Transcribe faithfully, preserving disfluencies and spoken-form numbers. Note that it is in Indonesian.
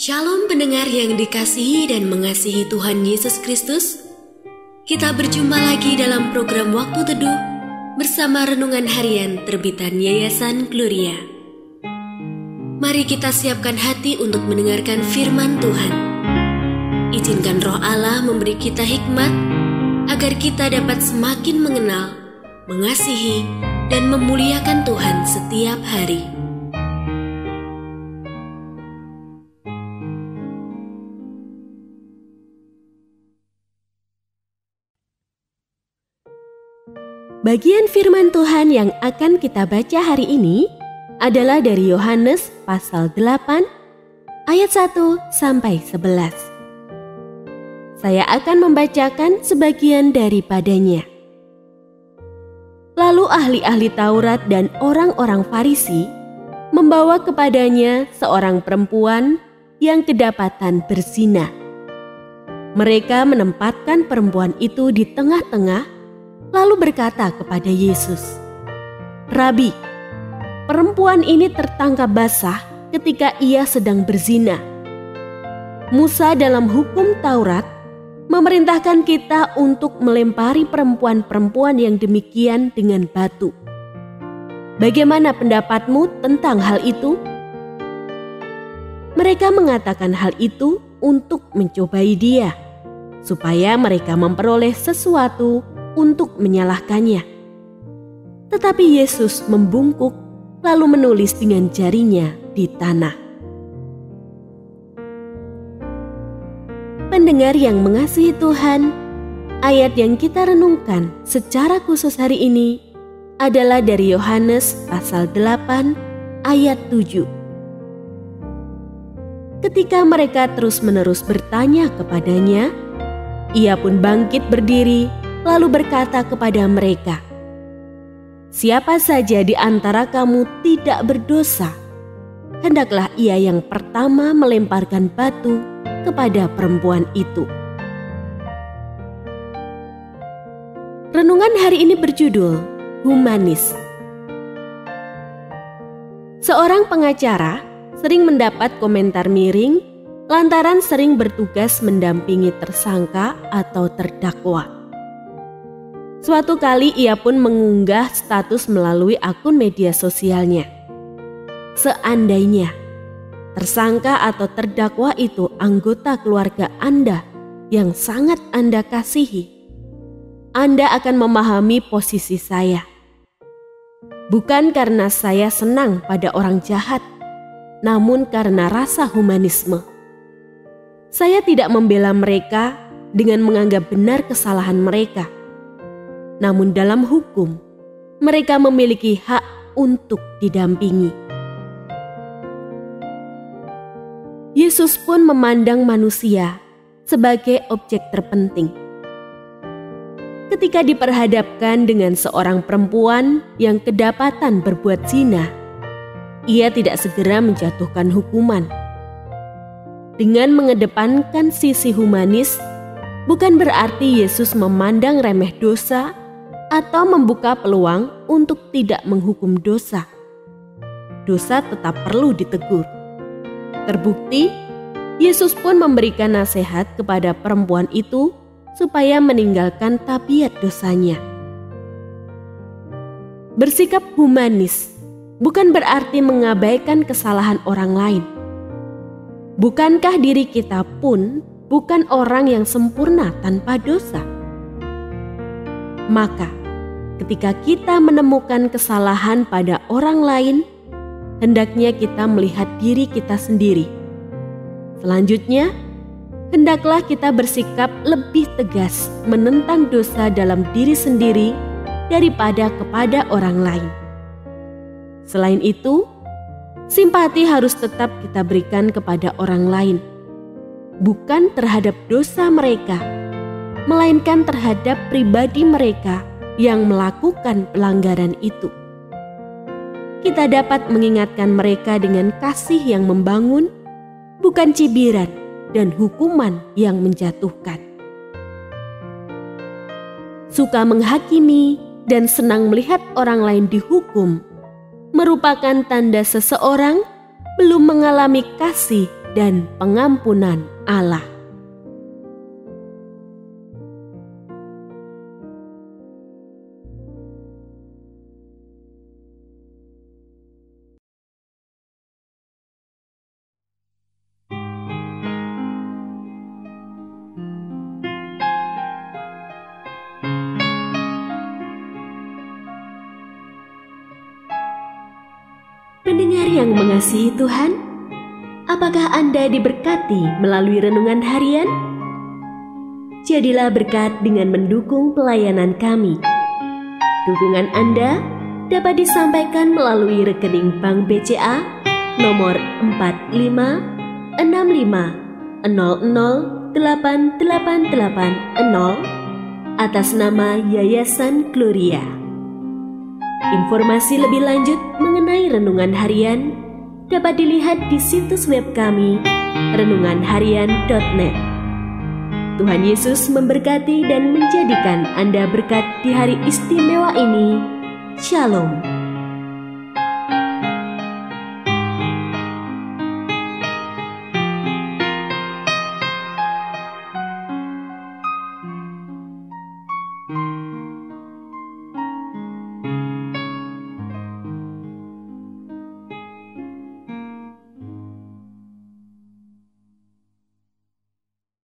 Shalom pendengar yang dikasihi dan mengasihi Tuhan Yesus Kristus. Kita berjumpa lagi dalam program Waktu Teduh bersama Renungan Harian terbitan Yayasan Gloria. Mari kita siapkan hati untuk mendengarkan firman Tuhan. Izinkan Roh Allah memberi kita hikmat agar kita dapat semakin mengenal, mengasihi, dan memuliakan Tuhan setiap hari. Bagian firman Tuhan yang akan kita baca hari ini adalah dari Yohanes pasal delapan ayat satu sampai sebelas. Saya akan membacakan sebagian daripadanya. Lalu ahli-ahli Taurat dan orang-orang Farisi membawa kepadanya seorang perempuan yang kedapatan berzina. Mereka menempatkan perempuan itu di tengah-tengah lalu berkata kepada Yesus, "Rabi, perempuan ini tertangkap basah ketika ia sedang berzina. Musa dalam hukum Taurat memerintahkan kita untuk melempari perempuan-perempuan yang demikian dengan batu. Bagaimana pendapatmu tentang hal itu?" Mereka mengatakan hal itu untuk mencobai dia, supaya mereka memperoleh sesuatu untuk menyalahkannya. Tetapi Yesus membungkuk lalu menulis dengan jarinya di tanah. Pendengar yang mengasihi Tuhan, ayat yang kita renungkan secara khusus hari ini adalah dari Yohanes pasal delapan ayat tujuh. Ketika mereka terus-menerus bertanya kepadanya, ia pun bangkit berdiri lalu berkata kepada mereka, "Siapa saja di antara kamu tidak berdosa, hendaklah ia yang pertama melemparkan batu kepada perempuan itu." Renungan hari ini berjudul Humanis. Seorang pengacara sering mendapat komentar miring lantaran sering bertugas mendampingi tersangka atau terdakwa. Suatu kali ia pun mengunggah status melalui akun media sosialnya. Seandainya tersangka atau terdakwa itu anggota keluarga Anda yang sangat Anda kasihi, Anda akan memahami posisi saya. Bukan karena saya senang pada orang jahat, namun karena rasa humanisme. Saya tidak membela mereka dengan menganggap benar kesalahan mereka. Namun dalam hukum, mereka memiliki hak untuk didampingi. Yesus pun memandang manusia sebagai objek terpenting. Ketika diperhadapkan dengan seorang perempuan yang kedapatan berbuat zina, ia tidak segera menjatuhkan hukuman. Dengan mengedepankan sisi humanis, bukan berarti Yesus memandang remeh dosa atau membuka peluang untuk tidak menghukum dosa. Dosa tetap perlu ditegur. Terbukti, Yesus pun memberikan nasihat kepada perempuan itu supaya meninggalkan tabiat dosanya. Bersikap humanis bukan berarti mengabaikan kesalahan orang lain. Bukankah diri kita pun bukan orang yang sempurna tanpa dosa? Maka, ketika kita menemukan kesalahan pada orang lain, hendaknya kita melihat diri kita sendiri. Selanjutnya, hendaklah kita bersikap lebih tegas menentang dosa dalam diri sendiri daripada kepada orang lain. Selain itu, simpati harus tetap kita berikan kepada orang lain, bukan terhadap dosa mereka, melainkan terhadap pribadi mereka yang melakukan pelanggaran itu. Kita dapat mengingatkan mereka dengan kasih yang membangun, bukan cibiran dan hukuman yang menjatuhkan. Suka menghakimi dan senang melihat orang lain dihukum merupakan tanda seseorang belum mengalami kasih dan pengampunan Allah. Pendengar yang mengasihi Tuhan, apakah Anda diberkati melalui renungan harian? Jadilah berkat dengan mendukung pelayanan kami. Dukungan Anda dapat disampaikan melalui rekening Bank B C A nomor empat lima enam lima nol nol delapan delapan delapan nol atas nama Yayasan Gloria. Informasi lebih lanjut mengenai renungan harian dapat dilihat di situs web kami renungan harian titik net. Tuhan Yesus memberkati dan menjadikan Anda berkat di hari istimewa ini. Shalom.